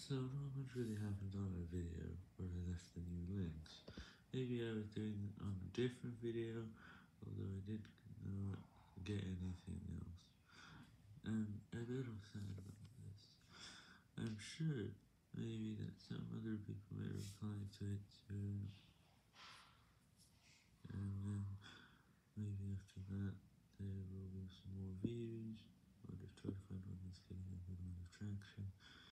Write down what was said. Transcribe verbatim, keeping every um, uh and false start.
So not much really happened on my video where I left the new links. Maybe I was doing it on a different video, although I didn't uh, get anything else. I'm a little sad about this. I'm sure maybe that some other people may reply to it soon, and then maybe after that there will be some more views. I'll just try to find one that's getting a good amount of traction.